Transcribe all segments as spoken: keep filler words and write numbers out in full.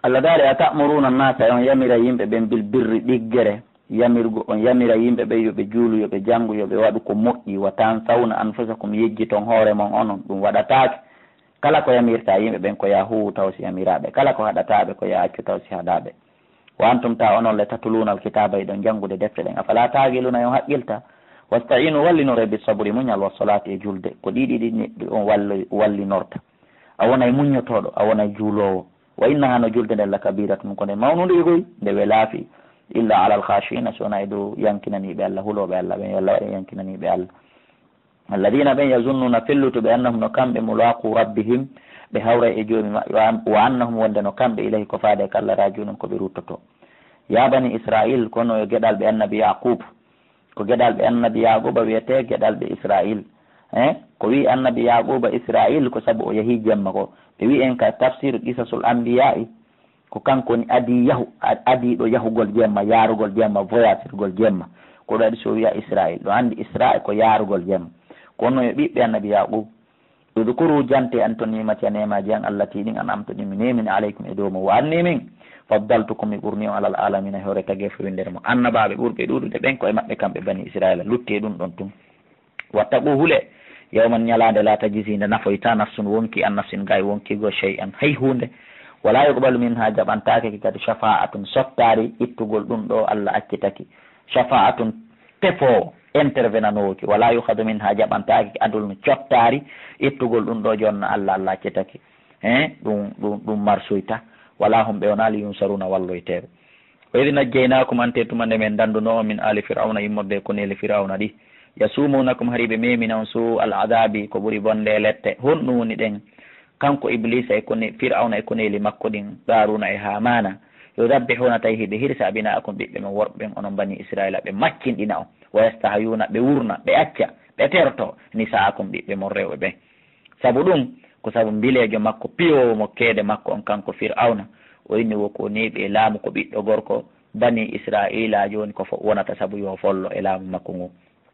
Allah daari a ta'muruna an-nasa on yamira yimɓe ɓen bil birri ɗiggere yamirgo on yamira yimɓe ɓe yoɓe juulu yoɓe janngu yoɓe waɗu ko moƴƴi wa tansawna anfusakum yejji ton hoore mon onon ɗum waɗataake kala ko yamirta yimɓe ɓen ko ya huwu taw si yamiraɓe kala ko haɗataɓe ko ya accu taw si haɗaɓe wa antum ta onon le tatuluna alkitaba eɗon janngude defte ɗen afala tagiluna yo haqqilta wasta'inu wallinore bis sabri muñal wa salati e julde ko ɗiɗi ɗi neɗɗo on walli wallinorta a wonay muñotoɗo a wonay juulowo wa innaha no julde nden la kabiratun ko nde mawnude goy nde we laafi illa ala alkhashina so wona e dow yankinaniɓe Allah huloɓe Allah ɓen yalla waɗe yankinaniɓe Allah alladina ɓen yazunnuna fellutuɓe annahum no kamɓe mulaqu rabbihim ɓe hawra e joomi maɓɓe wa annahum wonde no kamɓe ilahi ko faade ko Allah rajunum koɓe ruttoto ya bani israil kono yo gueɗal ɓe annabi yaqub ko gueɗal ɓe annabi yaquba wiyete gueɗal ɓe israil e ko wi annabi yaquba israil ko saabu o yeehi jemma ko ɓe wi en ka tafsir qisasul anbiya'i ko kanko woni adi yahu adiɗo yahugol jemma yarugol jemma voyatirgol jemma ko ɗo waɗi so wiya israil ɗo andi israil ko yarugol jemma kono yo ɓiɓɓe annabi yaqub udkuru jante an to nimati a nemaji an allah tiɗin an amtoɗimi nemini aleykum e dow mo wa anni min faddaltukum mi ɓurni on alal alamina hewre tagui fo windere mo annabaɓe ɓurɓe ɗuɗude ɓen koye maɓɓe kamɓe bani israila lutti e ɗum ɗon tum watta ɓo huule yawman ñalade la tajisinde nafoyta nafsun wonki an nafsin gay wonkigo chey an hay hunde wala yuqbalu min ha jaɓantake kadi shafa'atun sottari ittugol ɗum ɗo allah accitaki shafa'atun tefo intervenanoki wala yuhadu min ha jaɓantaki adul no cottari ittugol ɗum ɗo jonna allah allah accitaki e ɗum ɗum ɗum marsoyta wala hum ɓe wonali yunsaruna walloyteɓe wa idi najjaynakum ante tumande men danduno min ali fir'auna yimmorde ko nele fir'auna ɗi yasumunakum hariɓe memina on su al adabi ko ɓuuri bonde lette honɗum woni ɗen kanko iblisa e kone fir'auna e koneli makko ɗin garuna e hamana yo dabbihuna tawi hiɓe hirsa abina'akum ɓiɓɓe men worɓe ɓen onon bani israila ɓe makkinɗina on wa yastahayuna ɓe wurna ɓe acca ɓe terto nisa'akum ɓiɓɓe mon rewɓe ɓen saabu ɗum ko saabu mbilejo makko piyowo mo keede makko on kanko fir'auna o inni woko neeɓi e laamu ko ɓiɗɗo gorko bani israila joni ko wonata saabu yo follo e laamu makko ngu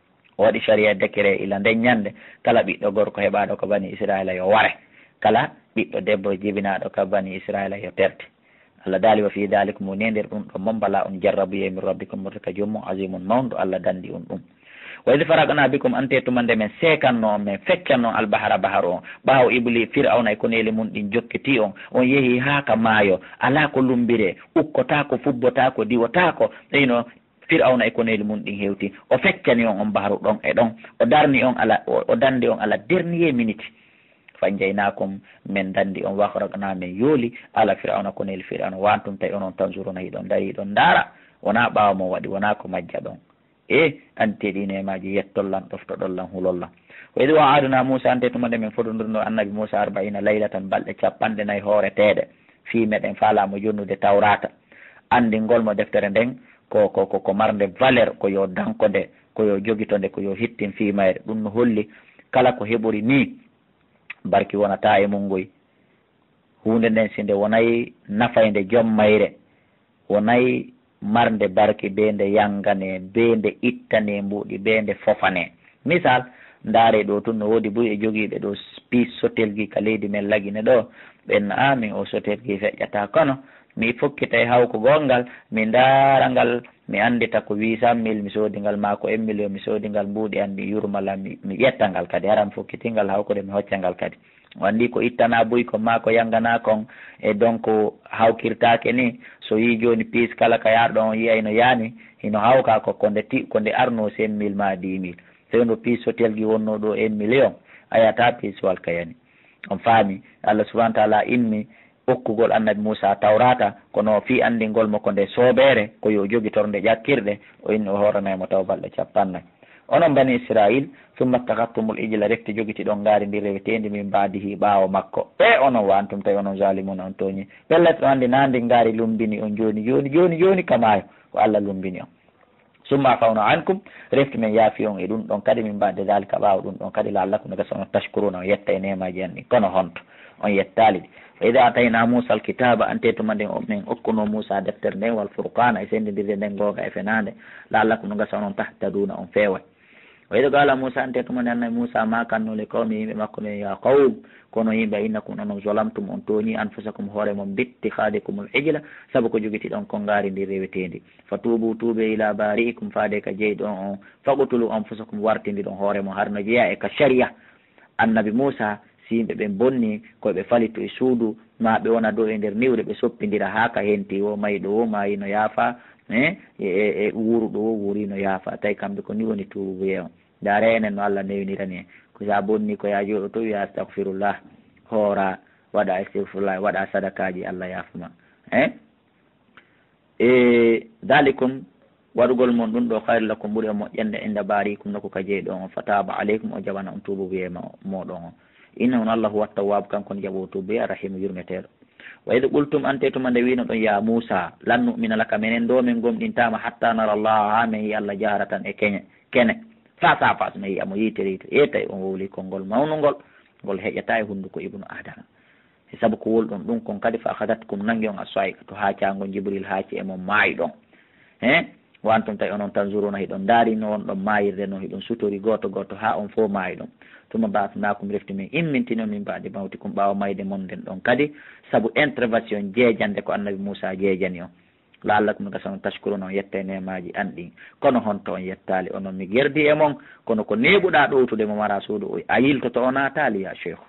o waɗi sharia décret ila nden ñande kala ɓiɗɗo gorko heɓaɗo ko bani israila yo ware kala ɓiɗɗo debbo jibinaɗo ka bani israila yo terte Allah daali wa fi dalikum mo nendir ɗum ɗo moom bala on jarrabu ye min rabbikum murta ka jommum azimun mawdo Allah dandi on ɗum wa id faragna bikum ante tumande men sekanno men feccanno albahara bahar on ɓawo ibli fir'auna e koneli mum ɗin jokkiti on on yeehi ha ka maayo ala ko lumbire ukkotako fubbotako diwotako eyno fir'auna e koneli mum ɗin hewti o feccani on on baharu ɗon e ɗon o darni on ala o dandi on ala dernier minute fanjaynakum men dandi on wahragna men yooli ala fir'auna koneli fir'auna wantum tawi onon tanzuruna hiɗon dari ɗon daara wona ɓawa mo waɗi wona ko majja ɗon e anteɗi nemaji yettollan ɗoftoɗollan hulollan wa idi wa aduna moussa ante tumande men fotodurno annabi moussa arbaina laylatan balɗe capanɗe nayyi hooreteɗe fi meɗen falamo jonnude tawrata andingol mo deftere nden ko ko ko marde valeur ko yo dankode ko yo joguitonde ko yo hittin fimayre ɗum no holli kala ko heɓori ni barki wonata e mum ngoy hunde nden sinde wonayi nafayde jommayre wonayi marde barki be nde yangane be nde ittane mbuɗi be nde fofane misal ndaare ɗo tun no woodi buy e jogiiɓe ɗo piis sotelgi ka leydi men lagine ɗo ɓenno a min o sotelgi feƴƴata kono mi fokkita e hawko gongal mi ndaara ngal mi andita ko huit cent mille mi soodi ngal ma ko un million mi soodi ngal mbuuɗi andi yurmala mi mi ƴetta ngal kadi aran fokkitingal hawkode mi hocca ngal kadi wandi ko ittana buy ko ma ko yangana kon e donc hawkirtake ni so yi joni piis kala ka yarɗo on yiyay no yaani hino hawka ko konde ti konde arno cinq mille ma dix mille sewno piis sotelgi wonno ɗo un million ayata piis wal kayani on faami Allah subahana taala inni okkugol annabi Moussa tawrata kono fi andingol mo ko nde soobere ko yo jogi torde ƴakkirɗe o inni o horanaymo taw balɗe capannayyi onon bani Israil summa takattumul ijla rekti jogiti ɗon ngaari ndi rewetendi min mbadihi ɓaawo makko e onon wa antum tawi onon zalimuna on tooñi ɓellete o andi nandi ngaari lumbini on joni joni joni joni kamayo ko Allah lumbini on summa fawna ankum refti men yaafi on e ɗum ɗon kadi min mbadde dalika ɓaawo ɗum ɗon kadi laallakum naga sono tashkuruna on yetta e nemaji en ɗi kono honto on yettali ɗi fa ida atayna Moussa alkitaba ante tuma nden min okkuno Moussa deftere nden wal furqana e sendidirde nden gonga e fenade laallakum no gasa onon tahtaduna on feewat wa id qala Musa ante tumande annabi Musa ma kannu li qawmi yimɓe makko ɓe ya qawm kono yimɓe innakum onon zolamtum on toñi anfusakum hoore mon bitti khadikumul ijla sabu ko jogiti ɗon ko ngaari ndi rewetendi fa tuubu tuube ila bari'ikum faade ka jeyɗo on on faqutulu anfusakum wartindi ɗon hoore mon harno jeeya e ka sharia annabi Musa si yimɓe ɓe bonni koyeɓe falitto e suudu ma ɓe wona dow e nder niwre ɓe soppidira ha ka henti o mayi ɗo o mayino yaafa e e wuuru ɗo o wuurino yaafa tawi kamɓe ko ni woni tuubuye on daare enen no Allah newinirani en ko sa bonni ko ya jooɗo to wiya astahfirullah hoora waɗa astahfirullah waɗa sadakaji Allah yaafuma e e dalikum waɗugol mon ɗum ɗo hayre lakum ɓuuri e moƴƴande inda barikum noko ka jeeyi ɗon on fataba aleykum o jaɓana on tuubu wiyema moɗon on innahu allahu wat tawwab kankon jaɓo tuubu ya rahimu yurmeteɗo wa id qultum ante tuma nde wino ɗon ya Musa lan nu'mina laka minen do min gomɗintama hatta nara Allah ha min yi Allah jaharatan e keñe kene face à face mi yiyamo yiiterito e tawi on wowli konngol mawnugol ngol heƴata e hunnduko ibnu adama e saabu ko wol ɗon ɗum kon kadi fa akhadatkum nangi on a soyka to haacangol Jibril haaci e mon maayi ɗon e wantum tawi onon tan zuruna hiɗon daari no won ɗon maayirde no hiɗon sutori goto goto ha on fof maayi ɗon tuma basnakum refti min immintino min mbaɗi mawtikum ɓaawa mayde mon nden ɗon kadi saabu intervention jeejande ko annabi Moussa jeejani on laallakum gasano tashkuruna on yetta e nemaji an ɗin kono honto on yettali onon mi gerdi e mon kono ko neɓuɗa ɗowtude mo mara suudu o a yiltoto o naatali ya cheikhu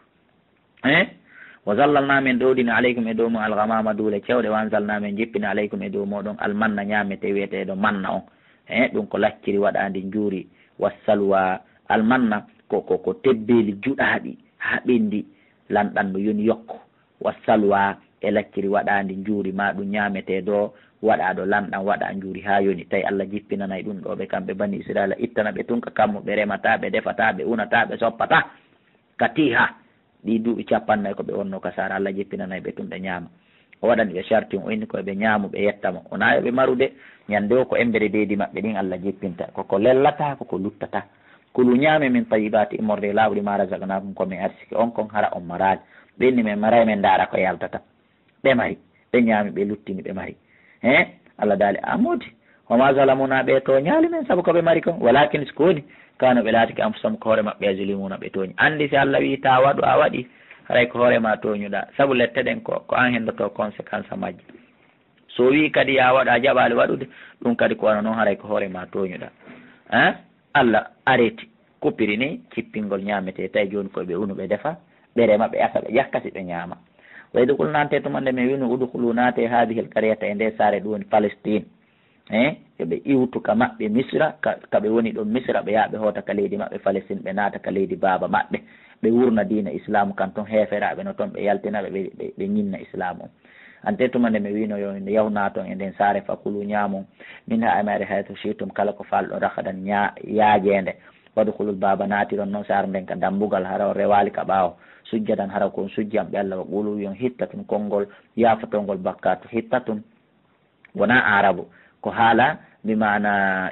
e wa zallalnamin ɗowdini aleykum e dow mo algamama duule cewɗe wanzalnamin jippini aleykum e dow moɗon almanna ñamete wiyeteɗo manna on e ɗum ko lacciri waɗandi juuri wassalwa almanna ko ko ko tebbeli juɗaɗi ha ɓendi lanɗanno yoni yokko wassalwa e lacciri waɗandi juuri ma ɗum ñamete ɗo waɗaɗo lanɗan waɗa juuri ha yoni tawi Allah jippinanayi ɗum ɗo ɓe kamɓe bani Israila ittana ɓe tunka kammu ɓe remata ɓe defata ɓe unata ɓe soppata kati ha ɗi duuɓi capannayyi ko ɓe wonno ka sara Allah jippinanayi ɓe tum ɓe ñaama o waɗani ɓe charti o inni koye ɓe ñaamu ɓe yettamo wona yoɓe marude ñande o ko embere deydi maɓɓe ɗin Allah jippinta koko lellata koko luttata kulu ñaame min tayibati immorde lawɗi ma razaqnakum komin arsiki on kon hara on marali ɓenni men maray men daara ko yaltata ɓe mari ɓe ñaami ɓe luttini ɓe mari he Allah daali amudi wama zalamuna ɓe to ñaali men saabu koɓe mari kon walakin so koni kano ɓe laatiki anfusahum ko hoore maɓɓe azulimuna ɓe tooñi andi si Allah wi ta waɗu a waɗi haray ko hoorema tooñuɗa saabu lette ɗen ko ko an hendoto conséquence majji so wi kadi ya waɗa jaɓali waɗude ɗum kadi ko wano noon haray ko hoorema tooñuɗa hein Allah areti kuppiri ni cippingol ñamete tawi joni koɓe unuɓe defa ɓe rema ɓe asa ɓe ƴakkasi ɓe ñaama wayde kul nante tumande mi wino udkhulu naate hadihil qaryata e nde saare ɗum woni Palestine e yoɓe iwtu ka maɓɓe misra kaɓe woni ɗon misra ɓe yaaɓe hoota ka leydi maɓɓe Palestine ɓe naata ka leydi baaba maɓɓe ɓe wurna diina islamu kan toon heeferaɓe no toon ɓe yaltinaɓe ɓe ɓe ñinna islamu ante tumande mi wino yo yawna toon e nden saare fakulu ñaamum min ha amare hayto situm kala ko falɗo rakadan ña yaajede wadkhulul baba naatiron noon saare nden ka dambugal hara o rewali ka ɓaawo sujjadan hara kon sujjam ɓe Allah wa qulu yon hittatun konngol yaafotongol bakkatu hittatun wona arabu ko haala mi mana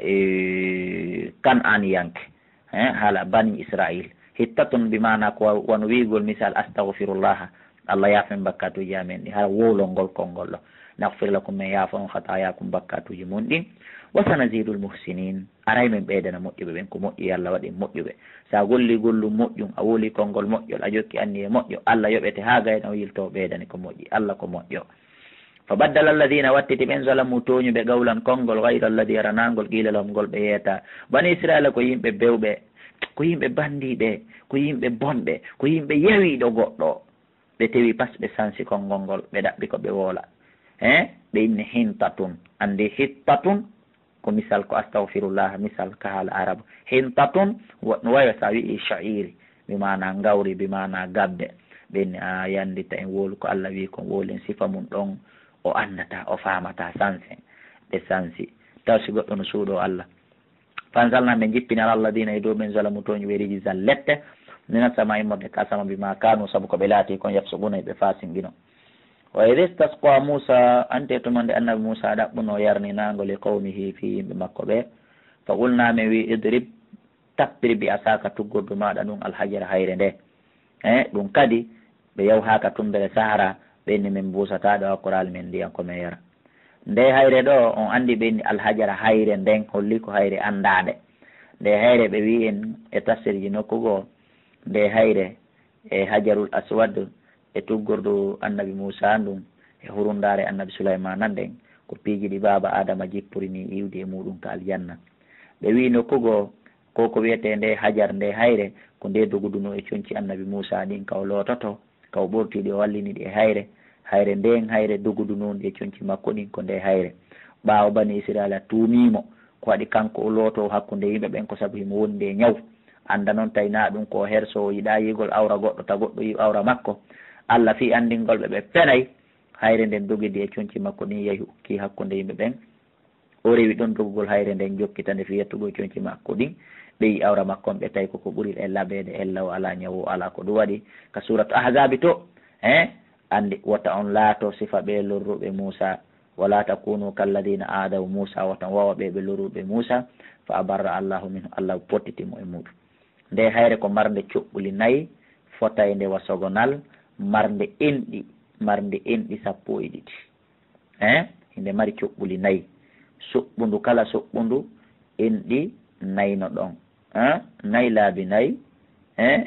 e kan an yanke e haala bani Israil hittatun bi mana ko won wiigol misal astahfirullah Allah yaafen bakkatuji amen ɗi hara wowlol konngol ɗo nahfir lakum min yaafon khatayakum bakkatuji mun ɗin wa sanazidul muhsinin aray men ɓeydana moƴƴuɓe ɓen ko moƴƴi Allah waɗi moƴƴuɓe sa golli gollum moƴƴum a woli konngol moƴƴol a jokki anni e moƴƴo Allah yoɓete ha gayno yilto ɓeydani ko moƴƴi Allah ko moƴƴo fa baddala alladina wattiti ɓen zalamu toñuɓe gawlan konngol gayra alladi aranagol qila lahum ngol ɓe yeeta bani Israila ko yimɓe bewɓe ko yimɓe bandiɓe ko yimɓe bonɓe ko yimɓe yewiɗo goɗɗo ɓe tewi pas ɓe sansi konngol ngol ɓe ɗaɓɓi ko ɓe woola he ɓe inni hintatun andi hittatun ko misal ko astahfirullah misal ka haala arabe hintatun no wawi sa wii sha'iri bimana ngawri bimana gabbe ɓenni a yandita en wolu ko Allah wi ko wolen sifa mum ɗon o andata o famata sanse ɓe sansi taw si goɗɗo no suuɗo Allah fansalna ɓe jippinal alladina e dow ɓen zalamu toñi weriji zal lette mina sama immorde kasama bima kanu saabu ko ɓe laati kon yafsuguna e ɓe fasinguino wa id istasqa Musa ante tumande annabi Musa ɗaɓɓuno yarninago li qawmihi fi yimɓe makko ɓe fa qulna mi wi idrib tappiri bi asaka tuggordu maɗa ɗum alhajara hayre nde e ɗum kadi ɓe yaw haka tumbere sahara ɓenni min busataɗo hakkoral men ndiyan komin yara nde hayre ɗo on andi ɓenni alhajara hayre nden holli ko hayre andade nde hayre ɓe wi en e tafsirji nokku goo nde hayre e hajarul aswad e tuggordu annabi Moussa ndum e hurundare annabi Souleymana nden ko piiji ɗi baba adama jippurini iwdi e muɗum ka aljanna. ɓe wi nokkugo ko ko wiyete nde hajar nde hayre ko nde doguduno e coñci annabi Moussa ɗin kaw loototo kaw ɓortiɗi o walliniɗi e hayre hayre nden hayre dogudunondi e coñci makko ɗin ko nde hayre ɓaawo bani Israila tuumimo ko waɗi kanko o looto hakkunde yimɓe ɓen ko sabu himo wondi e ñaw anda noon tawina ɗum ko herso yiɗa yigol awra goɗɗo ta goɗɗo yi awra makko Allah fi andingol ɓe ɓe penay hayre nden dogidi e coñci makko ɗin yehi ukki hakkunde yimɓe ɓen o rewi ɗon dogugol hayre nden jokkitande fi yettugo e coñci makko ɗin ɓe yi awra makko ɓe tawi koko ɓuri e laɓede e law ala ñawo ala ko ɗum waɗi ka suratu ahzabi to e andi wota on laato sifa ɓe lorruɓe Moussa wala takunu kalladina aadaw Moussa wotan wawa ɓe ɓe lorruɓe Moussa fa abarra allahu minhu allah pottitimo e muɗum nde hayre ko marde coɓɓuli nayyi fotay nde wasogonal marde enɗi marde enɗi sappo e ɗiɗi e inde mari coɓɓuli nayyi soɓɓundu kala soɓɓundu enɗi nayno ɗon e nayyi laabi nayyi e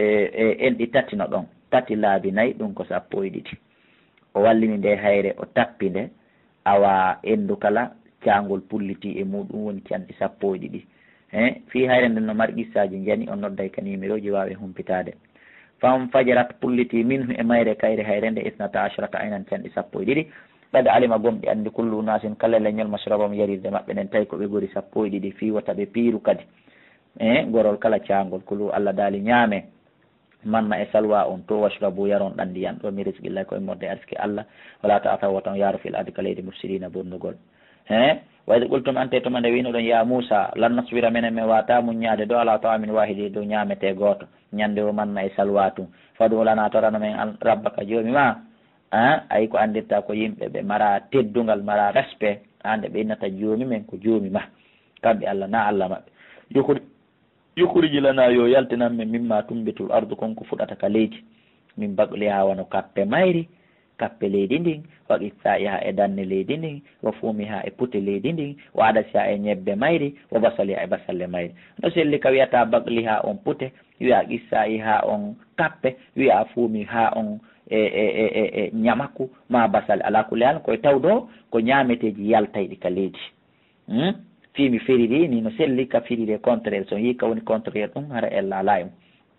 e enɗi tati no ɗon tati laabi nayyi ɗum ko sappo e ɗiɗi o wallini nde hayre o tappi nde awa endu kala cangol pulliti e muɗum woni canɗi sappo e ɗiɗi e fi hayre nden no mari qissaji jani on nodday ka numéroji wawi humpitade fam fajarat pulliti minhu e mayre kayre hayre nde isnata ashrata aynan canɗi sappo e ɗiɗi ɓeɗe alima gomɗi andi kullu nasin kala leñol mashrabam yarirde maɓɓe nden tawi koɓe gori sappo e ɗiɗi fi wata ɓe piiru kadi e gorol kala cangol kulu Allah daali ñaame manna e salwa on to washrabu yaron ɗan ndiyan ɗo mi risqillahi koye morde arski Allah wala ta atawa tan yaaru fil ardi ka leydi mufsidina bonnugol he wayde qultum ante tuma nde wino ɗon ya Moussa lan nasbira menen min wata muññade do ala tawamin wahidi dow ñamete goto ñande o manna e salwa tum fadu lana torano men rabbaka joomi ma a ayi ko andirta ko yimɓe ɓe mara teddungal mara respect hande ɓe innata joomi men ko joomi ma kamɓe Allah na Allah maɓɓe yukuri yukuriji lana yo yaltinan men mimma tumbitul ardu konko fuɗata ka leydi min bagli ha wano kappe mayri kappe leydi ndin wa qissai ha e danne leydi ndin wa fuumi ha e pute leydi ndin wa adasi ha e ñebbe mayri wa basali ha e basalle mayri no selli ka wiyata bagli ha on pute wiya qissai ha on kappe wiya fuumi ha on e e e e ñamaku ma basale ala kulli hal koye tawdo ko ñameteji yaltayɗi ka leydi hmm? fimi feriri ni no selli ka firide contraire so yi ka woni contraire ɗum hara ella ala e mum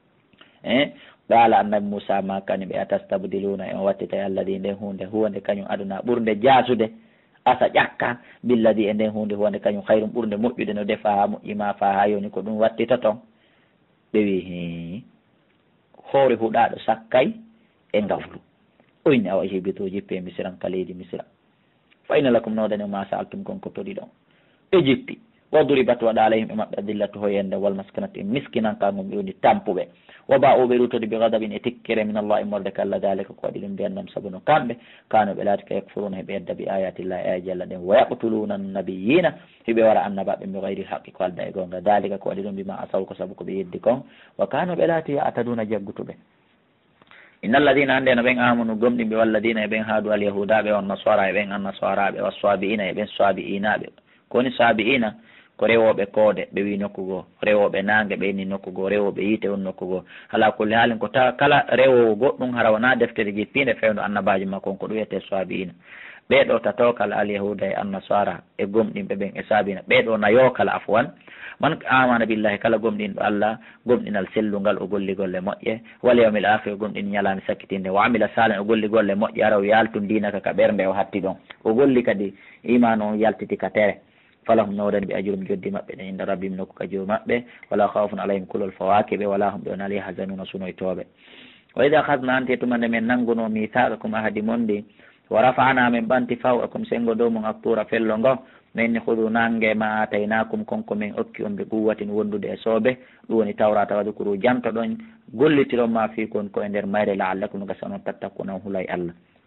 e ɓaala annabi Moussa ma kañum ɓe atastabdiluna e on wattita e alladi nden hunde huwande kañum aduna ɓurde jasude asa ƴakka billadi e nden hunde huwande kañum hayrum ɓurde moƴƴude no defa ha moƴƴima fa ha yoni ko ɗum wattita toon ɓe wi hi hoore huɗaɗo sakkay e ngawlu oyni awa hibito jippe misiran ka leydi misira fa ina lakum nodane ma saaltum konko toɗi ɗon e jippi waduribat waɗa alayhim e maɓɓe adillatu hoyende wal maskanat e miskinan ka mum ɓe woni tampuɓe wa ba o ɓe rutode bi gadabin e tikkere min allah e morde kalla dalika ko waɗi ɗum mbiyannam sabu no kamɓe kano ɓe laati ka yakfuruna heɓe yedda bi ayatillah e ayaji allah ɗen wa yaqtuluna nabiyina heɓe wara annabaɓe mi gayri haqqi ko alda e gonga dalika ko waɗi ɗum mbima asaw ko saabu ko ɓe yeddi kon wa kano ɓe laati ataduna jaggutuɓe inna alladina hande no ɓen amanu gomɗimɓe walladina e ɓen haadu alyahudaɓe on nasara e ɓen an nasaraɓe wa swabiina e ɓen swabiinaɓe kowoni swabiina ko rewoɓe koode ɓe wi nokkugo rewoɓe nangue ɓe ni nokkugo rewoɓe yiite on nokkugo ala kulli haalin ko tawa kala rewowo goɗɗum hara wona deftere jippinde fewno annabaji makko ko ɗum wiyete swabiina ɓeɗo tato kala alyahuda e annasara e gomɗinɓe ɓen e sabina ɓeɗo nayo kala afwan man amana billahi kala gomɗinɗo Allah gomɗinal sellungal o golli golle moƴƴe wal yawmil akhir gomɗin ñalande sakkitinde wa amila salan o golli golle moƴƴe ara o yaltu dinaka ka ɓernde o hatti ɗon o golli kadi iman o yaltiti ka tere falahum nawdani ɓe ajurum joddi maɓɓe ɗen inda rabbim nokku ka joom maɓɓe wala khawfun alayhim kulol fawakiɓe wala hum ɓe on ali hasanuna sunoytoɓe wa ida akhadna ante tumande men nanguno mithaqakum ahadi mondi wa rafa'na min banti fawqakum sengo dow mon aktura fello ngo min khudu nange ma ataynakum konko min okki on ɓe quwwatin wondude e soobe ɗum woni tawrata wadukuru janto ɗon gollitiron ma fi kon ko e nder mayre la'allakum gasa noon tattakuna hulay Allah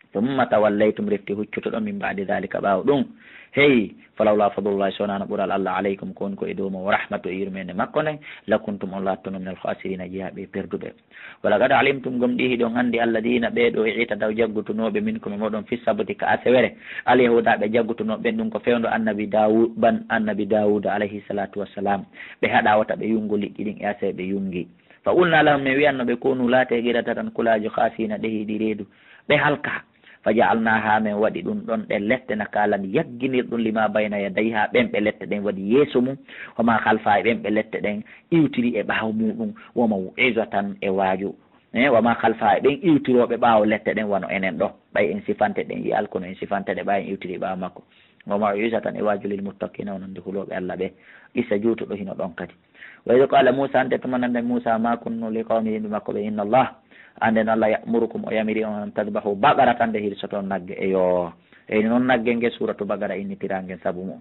ثم توليتم رفتي هجتو من بعد ذلك باو دون hey falawla fadlullahi sonana ɓural allah aleykum ko woni ko e dow mo rahmatu e yurmede makko nden lakuntum on lattuno min alkhasirina jeeyaɓe perduɓe wala gad alimtum gom ɗihi ɗon andi alladina ɓeɗo e ita daw jaggutunoɓe min komi moɗon fi sabati ka asewere alyahudaɓe jaggutunoɓe ɓen ɗum ko fewdo annabi dawud ban annabi dawuda alayhi salatu wassalam ɓe haɗawata ɓe yungo liɗɗi ɗin e ase ɓe yungi fa qulna lahum mi wiyannoɓe konu laate gueɗata tan kulajo khasina ɗehiɗi reedu ɓe halka fa jaalnaha min waɗi ɗum ɗon ɗe lette nakalan yagguinirɗum lima bayna yadayha ɓen ɓe lette ɗen waɗi yeeso mum homa halfa e ɓen ɓe lette ɗen iwtiri e ɓaaw muɗum woma isatan e waaju e wama halfa e ɓen iwtiroɓe ɓaawo lette ɗen wano enen ɗo ɓay en sifante ɗen yi alkono en sifante ɗe ɓay en iwtiri ɓaawo makko woma isatan e waaju lil muttaqina ononde huloɓe allah ɓe issa juutuɗo hino ɗon kadi wa id qala moussa ante tumanande moussa ma kunno li qawmi yimɓe makko ɓe inna allah anden allah yamurukum o yamiri on an tadbahu bagara tande hirsoto nagge eyo eyni noon nagge nge suratu bagara innitirangen saabu mum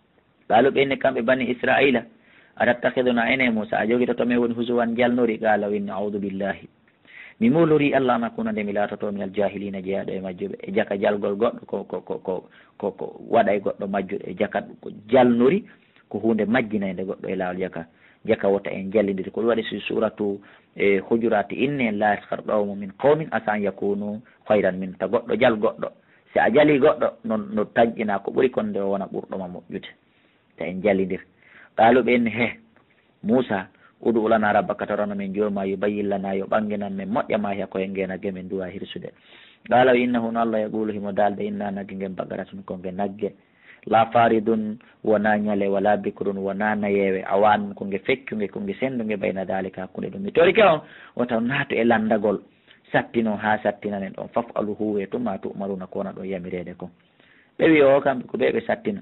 gaalo ɓenni kamɓe bani israila atattakhiduna ene moussa a jogitoto min woni husuwan jalnori gaala winni audu billahi mi mulori allah nakuna nde mi laatoto min aljahilina jeeyaɗo e majjuɓe e jaka jalgol goɗɗo ko ko ko ko ko ko waɗa e goɗɗo majjuɗo e jaka ko jalnori ko hunde majjinayde goɗɗo e laawol jaka jaka wota en jallidiri ko ɗum waɗi si suratu e hujurati inni la yaskar qawmu min qawmin asa an yakunu hayran min ta goɗɗo jal goɗɗo si a jali goɗɗo non no taƴƴina ko ɓuri kon nde o wona ɓurɗoma moƴƴude ta en jallidir qaaluɓe en he moussa udu ulana rabbaka tarano min joma yubayyillana yo ɓanginan men moƴƴama hiya koye ngenagge min duwa hirsude qaala innahu no allah yaqulu himo dalde inna nagge ngen baggaratun ko nge nagge la faridun wona ñale wala bikrun wona nayewe awan ko nge feccuge ko nge senduge bayna dalika hakkude ɗum mi torike on o taw naatu e landagol sattino ha sattinanen ɗon faf alu huwe to ma tumaruna ko wona ɗon yamirede ko ɓe wi o kamɓe ko ɓe ɓe sattina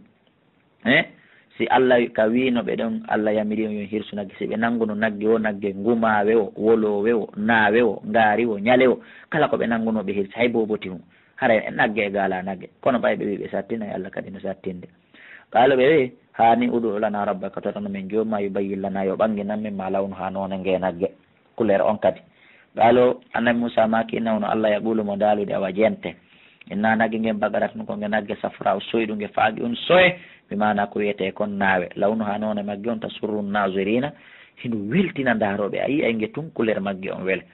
e si allah ka wino ɓe ɗon allah yamiri on yon hirsu nagge si ɓe nanguno nagge o nagge ngumawe o wolowe o naawe o ngaari o ñale o kala ko ɓe nanguno ɓe hirsi hay boboti mum hara en nagge e gaala nagge kono ɓay ɓe wi ɓe sattina e allah kadi no sattinde qaalo ɓe wi hani udu lana rabbaka totono min jomma yubayyillana yo ɓanginan min ma lawnu ha noone nge nagge couleur on kadi qaalo annabi moussa maki innawno allah yaqulu mo daalude awa jente inna nagge ngen bagarat no ko nge nagge safra o soyɗu nge faaqi on soye mi mana ko wiyete kon naawe lawnu ha noone magge on ta surru nazirina hino weltina ndaroɓe a yi ay nge tun couleur magge on wele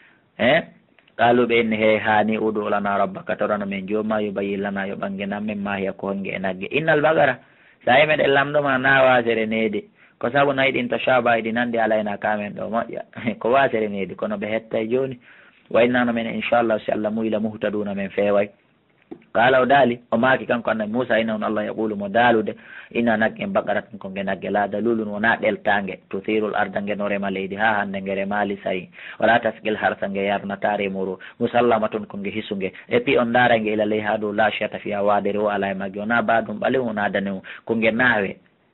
e qaaluɓe en he hani udu lana rabbaka torano min jomma yubayyillana yo ɓanginan min ma hiya ko honge e nagge innal bagara sa yi meɗen lamɗoma na wasere needi ko saabu nayi ɗin to chaba ɗi nandi alayna kamen ɗo moƴƴa ko wasere needi kono ɓe hettay joni waynano men inchallah si allah muyla muhtaduna men feeway qaala o daali o maaki kanko annabi moussa inna on allah yaqulu mo daalude inna nagge en baqarat ko nge nagge la dalulun wona ɗeltange tuthirul arda nge no rema leydi ha hande nge remali sayi wala tasqil harsa nge yarnata remuru musallama toon ko nge hisunge et puis on daara nge ila ley ha dow la chata fiya wadere o ala e magge wona badum ɓale wona dane ko nge naawe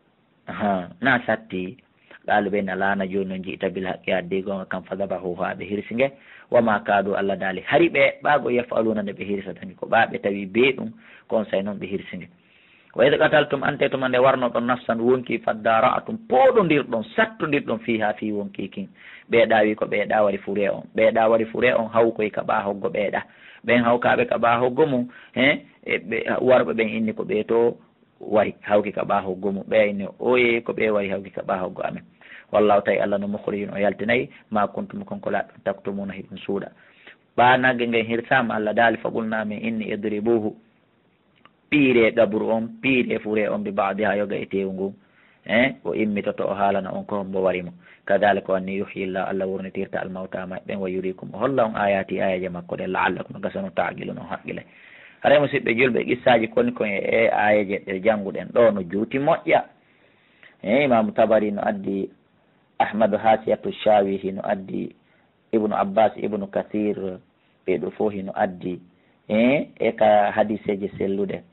ha na satti qaaluɓe ne laana joni no jiita bil haqqi addi gonga kam fadabahu ha ɓe hirsi nge wama kaadu allah daali hari ɓe ɓaago yafaluna nde ɓe hirsatani ko ɓaaɓe tawi bee ɗum kon say noon ɓe hirsi nge wa id qataltum ante tuma nde warno ɗon nafsan wonki faddara'atum pooɗodirɗon sattodirɗon fi ha fi wonki kin ɓeeɗa wi ko ɓeeɗa wari fure on ɓeeɗa wari fure on haw koye ka ɓa hoggo ɓeeɗa ɓen hawkaɓe ka ɓa hoggo mum he ɓe warɓe ɓen inni ko ɓee to wari hawki ka ɓa hoggo mum ɓe inni oye ko ɓe wari hawki ka ɓa hoggo amen wallahu tawi allah no mukhrijun o yaltinayi ma kuntum konko laɗɗum taktumuna hiɗum suuɗa ɓa nagge ngen hirsama allah daali faqulnamin inni idribuhu piire gabru on piire fure on bi baadi ha yoga e tewu ngu e o immitoto o haalana on ko hombo warimo kadalika wanni yuhyillah allah wurnitirta almawta maɓɓen wa yurikum o holla on ayati ayaji makko ɗe laallakum no gasano taqilun on haqqile haray musidɓe julɓe qissaji koni kon e ayaje ɗe jannguɗen ɗo no juuti moƴƴa e imamu tabari no addi ahmadu hasiyatu shawi hino addi ibnu abbas ibnu kathir ɓeɗo fo hino addi e e ka hadiseje sellude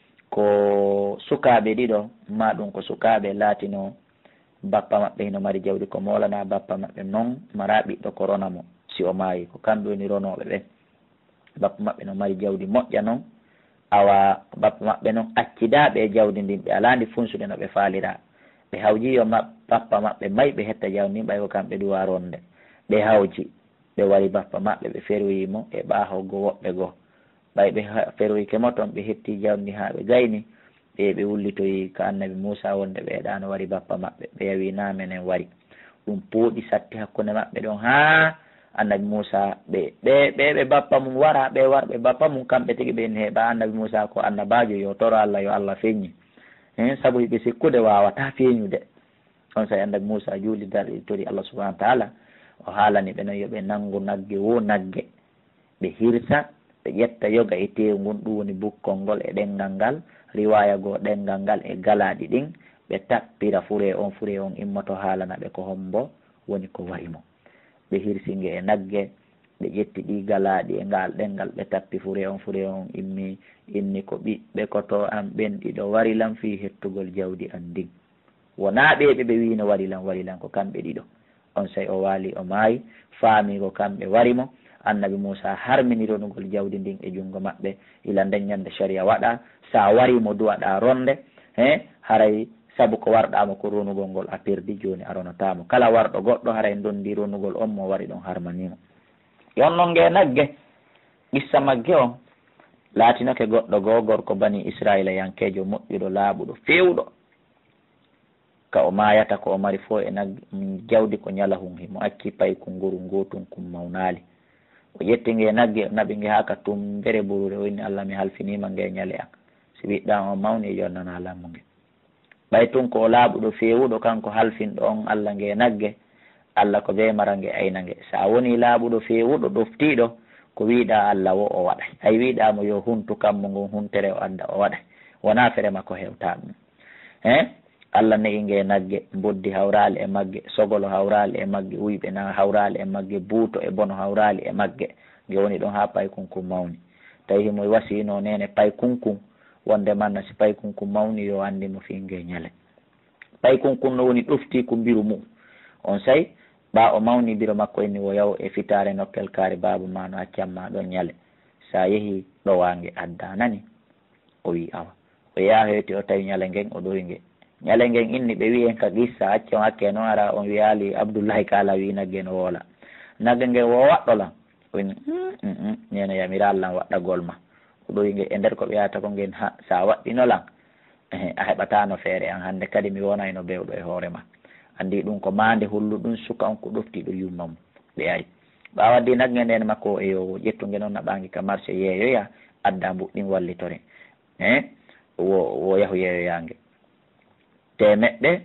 ko sukaɓe ɗiɗo ma ɗum ko sukaɓe laatino bappa maɓɓe hino mari jawdi ko molana bappa maɓɓe noon mara ɓiɗɗo ko rona mo si o maayi ko kamɓe woni ronoɓe ɓen bappa maɓɓe no mari jawdi moƴƴa noon awa bappa maɓɓe noon accidaɓe e jawdi ndin ɓe alandi funsude no ɓe faalira ɓe hawji yo ma bappa maɓɓe mayi ɓe hetta jawdi ndin ɓay ko kamɓe duwa ronde ɓe hawji ɓe wari bappa maɓɓe ɓe ferwimo e ɓa hoggo woɓɓe goo ɓay ɓe feroyi kemoton ɓe hetti jawdi ha ɓe gayni ɓe ɓe wullitoyi ka annabi Moussa wonde ɓeeɗano wari bappa maɓɓe ɓe yawi na menen wari ɗum pooɗi satti hakkunde maɓɓe ɗon ha annabi Moussa ɓe ɓe ɓe ɓe bappa mum wara ɓe war ɓe bappa mum kamɓe tigi ɓe heeɓa annabi Moussa ko annabajo yo toro Allah yo Allah feññi hen saabu ɓe sikkude wawata feeñude on sa annabi Moussa juuli darɗi tori Allah subahanahu wa taala o haalani ɓe noon yoɓe nanngu nagge wo nagge ɓe hirsa ɓe ƴetta yoga e tew ngun ɗum woni bukkol ngol e ɗengal ngal riwaya goo ɗengal ngal e galaɗi ɗin ɓe tappira fure on fure on immoto haalana ɓe ko hombo woni ko warimo ɓe hirsinge e nagge ɓe ƴetti ɗi galaɗi e ngal ɗengal ɓe tappi fure on fure on immi inni ko ɓiɓɓe koto an ɓen ɗiɗo warilan fi hettugol jawdi an ndin wona ɓeɓe ɓe wino warilan warilan ko kamɓe ɗiɗo on say o waali o maayi faami ko kamɓe warimo annabi Moussa harmini ronugol jawdi ndin e junngo maɓɓe ila ndeññande sharia waɗa sa warimo duwaɗa ronde he haray saabu ko warɗamo ko ronugol ngol a perdi joni a ronotamo kala warɗo goɗɗo haray dondi ronugol on mo wari ɗon harmanimo yon noon nge nagge qissa magge on laatinoke goɗɗo goo gorko bani Israila yankejo moƴƴuɗo laaɓuɗo fewɗo ka o mayata ko o mari fo e nagge jawdi ko ñala hum himo acci pay ko nguru ngotum kum mawnali o yetti nge nagge naɓi nge haka tum bere burure o inni Allah mi halfinima nge ñale an si ɓiɗɗa o mawni e yonnana lammu nge ɓay tun ko o laaɓuɗo fewuɗo kanko halfinɗo on Allah nge nagge Allah ko be mara nge ayna nge sa woni laaɓuɗo fewuɗo ɗoftiɗo ko wiɗa Allah wo o waɗay ay wiɗamo yo huntu kammo ngon huntere o adda o waɗay wona fere makko hewta ɗum he Allah ne'i nge nagge boddi hawrali e magge sogolo hawrali e magge wuyɓe na hawrali e magge buuto e bono hawrali e magge nge woni ɗon ha pay kunkum mawni tawi himo wasino nene pay kunkum wonde manna si pay kunkum mawni yo andimo fi nge ñale pay kunkum no woni ɗofti ko mbiru mum on say ɓa o mawni biro makko inni wo yaw e fitare nokkel kaari baaba ma no accamma ɗon ñale sa yeehi ɗowange adda nani o wi awa o yaha hewti o tawi ñale ngen o ɗoyi nge ñale ngen inni ɓe wi en ka gissa accon hakke noon ara on wiyali Abdoullahi kala wi nagge no woola nagge ngen wo waɗɗolan o inni nene yamira Allah waɗɗagol ma o ɗoyi nge e nder ko ɓe yata ko ngen ha sa waɗɗinolan a heɓatano feere an hande kadi mi wonayno bewɗo e hoore ma andi ɗum ko mande hullu ɗum suka on ko ɗoftiɗo yumma mum ɓe ay ɓa waddi nagge nden makko e yo ƴettuge noon naɓangi ka marché yeeyoya adda mbuɗɗin wallitore e wo wo yahu yeeyoyange temeɗɗe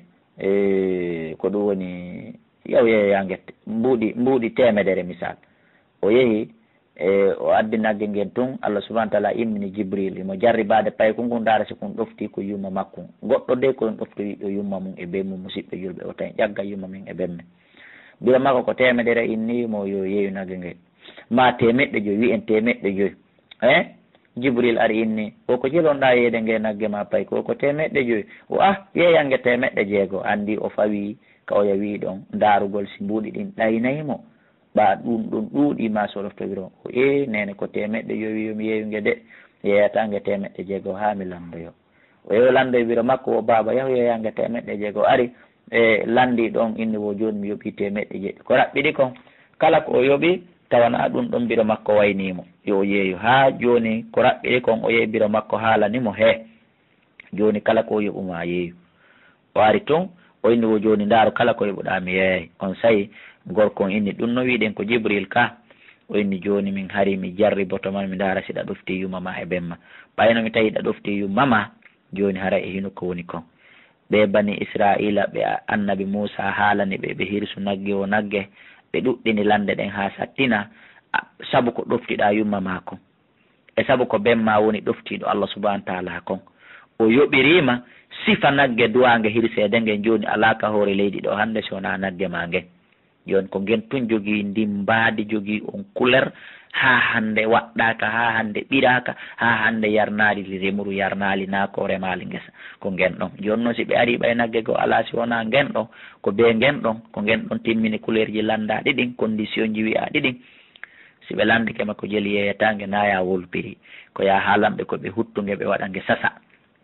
e ko ɗum woni yahu yeeyoyange mbuuɗi mbuuɗi temedere misal o yeehi e o addi nagge ngen tun Allah subahana taala immini Jibril imo jarribade pay ko ngun daara si kon ɗofti ko yumma makko goɗɗo de koon ɗoftoyiɗo yumma mum e be mum musidɓe julɓe o tan ƴagga yumma min e bemme biro makko ko temedere innimo yo yeeyu nagge nge ma temeɗɗe joyi wi en temeɗɗe joyi e Jibril ari inni o ko jelonɗa yeede nge nagge ma pay ko ko temeɗɗe joyi o ah yeeyange temeɗɗe jeego andi o fawi ka o yawi ɗon daarugol si mbuuɗi ɗin ɗaynaymo ɓa ɗum ɗum ɗuuɗi ma soroftoviro o e nene ko temeɗɗe yowi yomi yeeyuge de yeeyatange temeɗɗe jeego ha mi landoyo o yew landoyo biro makko o baaba yahu yeeyange temeɗɗe jeego ari e landi ɗon inni wo joni mi yoɓi temeɗɗe jeeɗi ko raɓɓiɗi kon kala ko o yoɓi tawana ɗum ɗon biro makko waynimo yo yeeyu ha joni ko raɓɓiɗi kon o yeeyi biro makko haalanimo he joni kala ko yoɓuma yeeyu o ari tun o inni wo joni ndaaru kala ko yoɓuɗa mi yeeyay on sayi gorkon inni ɗum no wiɗen ko Jibril ka o inni joni min hari mi jarri boto man mi ndaara siɗa ɗofti yumma ma e bemma ɓayno mi tawi ɗa ɗofti yumma ma joni hara e hinu ko woni kon ɓe bani Israila ɓe annabi Moussa haalani ɓe ɓe hirsu nagge o nagge ɓe ɗuɗɗini lande ɗen ha sattina saabu ko ɗoftiɗa yumma ma kon e saabu ko bemma woni ɗoftiɗo Allah subahana taala kon o yoɓirima sifa nagge duwange hirsede ngen joni alaka hoore leydi ɗo hande so wona nagge ma ngen joni ko ngen tun jogui ndimbaadi jogui on couleur ha hande waɗɗaka ha hande ɓiraka ha hande yarnali remuru yarnali na ko remali ngesa ko ngen ɗon joni noon si ɓe ari ɓay nagge go ala si wona ngen ɗon ko be ngen ɗon ko ngen ɗon timmini couleur ji landaɗi ɗin condition ji wiyaɗi ɗin si ɓe landike makko jeeli yeeyatange naya wolpiri ko ya haalanɓe koɓe huttuge ɓe waɗa nge sasa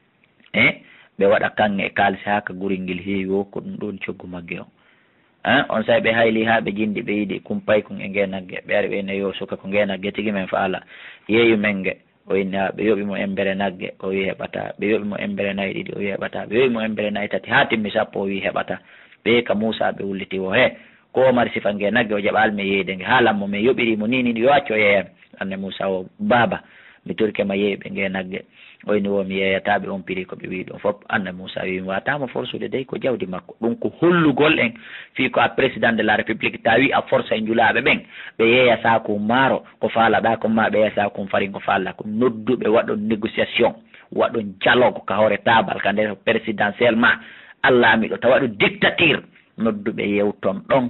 e ɓe waɗa kange e kalisi ha ka guringel heewi o ko ɗum ɗon coggu magge on hein on say ɓe hayli ha ɓe jindi ɓe yiiɗi kumpay kon e ngenagge ɓe ari ɓe ne yo suka ko ngenagge tigi men faala yeeyu men nge o inni ɓe yoɓimo embere nagge o wi heɓata, ɓe yoɓimo embere nayi ɗiɗi o wi heɓata, ɓe yoɓimo embere nayi tati ha timmi sappo o wi heɓata. ɓe ka Moussa ɓe wulliti o he ko mari sifa nge nagge o jaɓalmi yeyde nge ha lammo min yoɓirimo ni ni yo accu o yeeyam. anne Moussa o baba mi turkema yeeyɓe nge nagge o inni wo mi yeeyataɓe on piri koɓe wi ɗum fof. anne Moussa wi mi watama forsude dey ko jawdi makko. ɗum ko hollugol en fi ko a président de la république tawi a force e njulaɓe ɓen ɓe yeeya sakum maaro ko faalaɗa ko ma ɓe yeeya sakum farin ko faalla ko nodduɓe waɗon négociation waɗon dialogue ka hoore tabal ka nder présidentiel ma allamiɗo tawa ɗum dictature nodduɓe yewton ɗon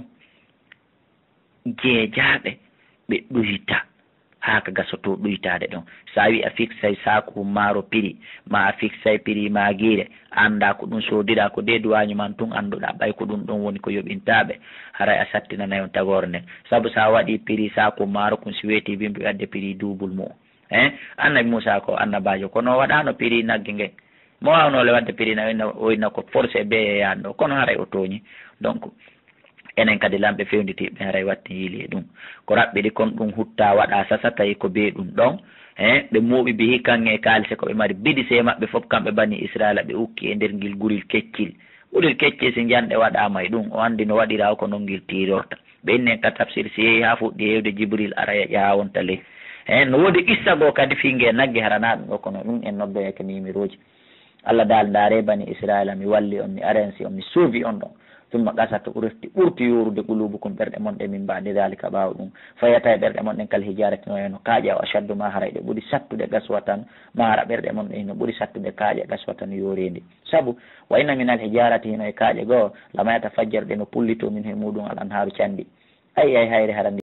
jeejaɓe ɓe ɗoyta ha ka gasoto ɗoytade ɗon. sa wi a fixay saku maaro prix ma a fixay prix ma guire anda ko ɗum sodiɗa ko de duwañu man tun anduɗa ɓay ko ɗum ɗon woni ko yoɓintaɓe haray a sattinanayi on tagore nden. saabu sa waɗi prix saku maaro kum si weeti bimɓe wadde prix double mo hein annabi Moussa ko annabajo kono waɗano prix nagge ngen mo wawnole wadde prix na oyna ko forcé be yeyani ɗo kono haray o tooñi. donc enen kadi lamɓe fewnditiɓe haray watti yiili e ɗum ko raɓɓiɗi kon ɗum hutta waɗa sasa tawi ko be ɗum ɗon e ɓe muuɓi bi hikkange e kaalise koɓe mari bidise maɓɓe fof kamɓe bani Israila ɓe ukki e nder ngil guril keccil. guril keccil si janɗe waɗama e ɗum o andi no waɗira ko non ngil tirorta. ɓe inni ka tafsir si yeehi ha fuɗɗi hewde Jibril ara ƴaha wonta ley e no woodi qissa goo kadi fingue nagge harana ɗum ɗo kono ɗum en noddoyeke numéroji. Allah dal ndaare bani Israila mi walli on mi arensi on mi suufi on ɗon ثم قاسات أرفتي أرتي يورد قلوبكم برد من من بعد ذلك باودون فيتا برد من كال هجارة نوينو كاجا وأشد ما هريد بودي ساتو de قسوة ما هر برد من إنه بودي ساتو de كاجا قسوة يوريدي سبو وإن من الهجارة هنا كاجا جو لما يتفجر دينو بوليتو منه مودون الأنهار شاندي أي أي هاي هرندي